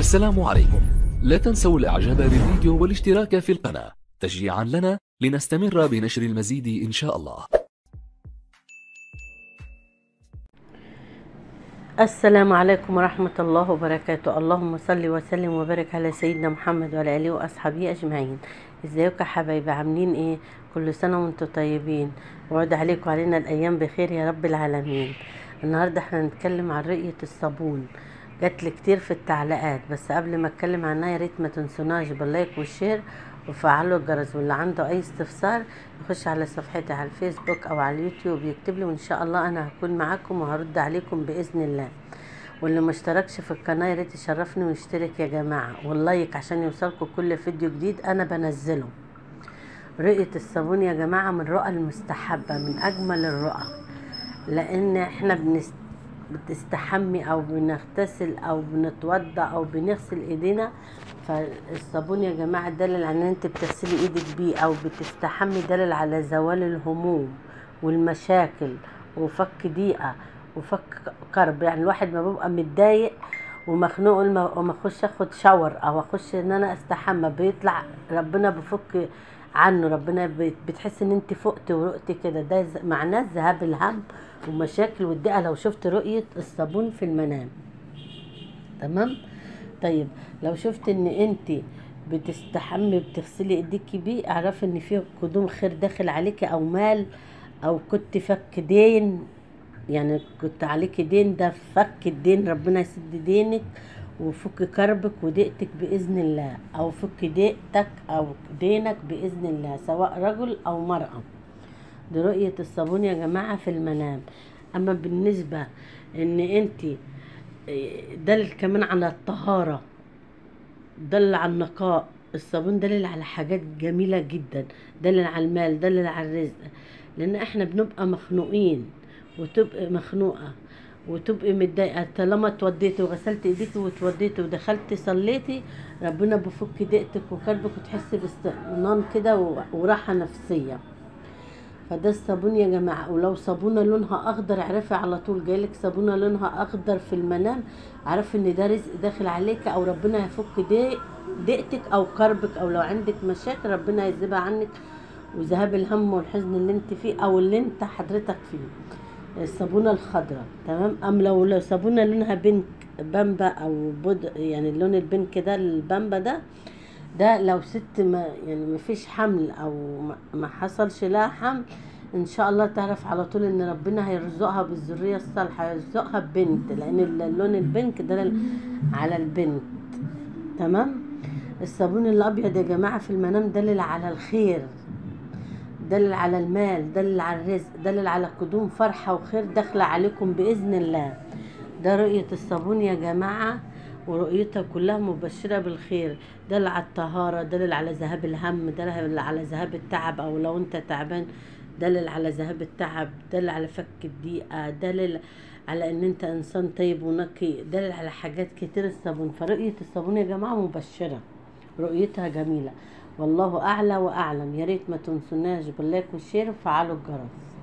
السلام عليكم. لا تنسوا الاعجاب بالفيديو والاشتراك في القناة تشجيعا لنا لنستمر بنشر المزيد ان شاء الله. السلام عليكم ورحمة الله وبركاته. اللهم صل وسلم وبارك على سيدنا محمد وعلى آله وأصحابه أجمعين. ازيكم يا حبايبي، عاملين ايه؟ كل سنة وانتم طيبين، وعود عليكم علينا الأيام بخير يا رب العالمين. النهاردة احنا هنتكلم عن رقية الصابون. جاتلي كتير في التعليقات، بس قبل ما اتكلم عنها يا ريت ما تنسوناش باللايك والشير وفعلوا الجرس، واللي عنده اي استفسار يخش على صفحتي على الفيسبوك او على اليوتيوب يكتب لي، وان شاء الله انا هكون معاكم وهرد عليكم باذن الله. واللي ما اشتركش في القناه يا ريت يشرفني ويشترك يا جماعه، واللايك عشان يوصلكم كل فيديو جديد انا بنزله. رقية الصابون يا جماعه من الرقى المستحبه، من اجمل الرقى، لان احنا بتستحمي او بنغتسل او بنتوضى او بنغسل ايدينا، فالصابون يا جماعه دليل على ان انت بتغسلي ايدك بيه او بتستحمي، دليل على زوال الهموم والمشاكل وفك ضيقه وفك كرب. يعني الواحد ما بيبقى متضايق ومخنوق وما اخش اخد شاور او اخش ان انا استحمى، بيطلع ربنا بفك عنه، ربنا بتحس ان انت فقت ورقتي كده. ده معناه ذهاب الهم ومشاكل والضيقه لو شفت رؤية الصابون في المنام. تمام. طيب لو شفت ان انت بتستحمي بتغسلي ايديكي بيه، اعرفي ان في قدوم خير داخل عليكي او مال، او كنت فك دين، يعني كنت عليكي دين، ده فك الدين، ربنا يسد دينك وفك كربك وضيقتك باذن الله، او فك ضيقتك او دينك باذن الله، سواء رجل او مرأة. دي رؤية الصابون يا جماعة في المنام. اما بالنسبة ان انت دليل كمان على الطهارة، دليل على النقاء، الصابون دليل على حاجات جميلة جدا، دليل على المال، دليل على الرزق. لان احنا بنبقى مخنوقين وتبقى مخنوقة وتبقي متضايقه، طالما اتوديتي وغسلت ايديكي واتوديتي ودخلتي صليتي، ربنا بفك ضيقتك وكربك وتحسي باستطمئنان كده وراحه نفسيه. فده الصابون يا جماعه. ولو صابونه لونها اخضر اعرفي على طول، جايلك صابونه لونها اخضر في المنام، اعرفي ان ده رزق داخل عليك، او ربنا هيفك ضيقتك او كربك، او لو عندك مشاكل ربنا هيذهبها عنك، وذهاب الهم والحزن اللي انت فيه او اللي انت حضرتك فيه. الصابونه الخضراء. تمام. لو صابونه لونها بينك بامبا او يعني اللون البينك ده، البامبا ده لو ست ما يعني ما فيش حمل او ما حصلش لها حمل، ان شاء الله تعرف على طول ان ربنا هيرزقها بالذريه الصالحه، هيرزقها ببنت، لان اللون البينك ده على البنت. تمام. الصابون الابيض يا جماعه في المنام دليل على الخير، دلل على المال، دلل على الرزق، دلل على قدوم فرحة وخير داخلة عليكم بإذن الله. ده رؤية الصابون يا جماعة، ورؤيتها كلها مبشرة بالخير، دلل على الطهارة، دلل على ذهاب الهم، دلل على ذهاب التعب، أو لو أنت تعبان دلل على ذهاب التعب، دلل على فك الضيقة، دلل على ان انت انسان طيب ونقي، دلل على حاجات كتير الصابون. فرؤية الصابون يا جماعة مبشرة، رؤيتها جميلة، والله اعلى واعلم. يا ريت ما تنسوناش باللايك والشير وفعلوا الجرس.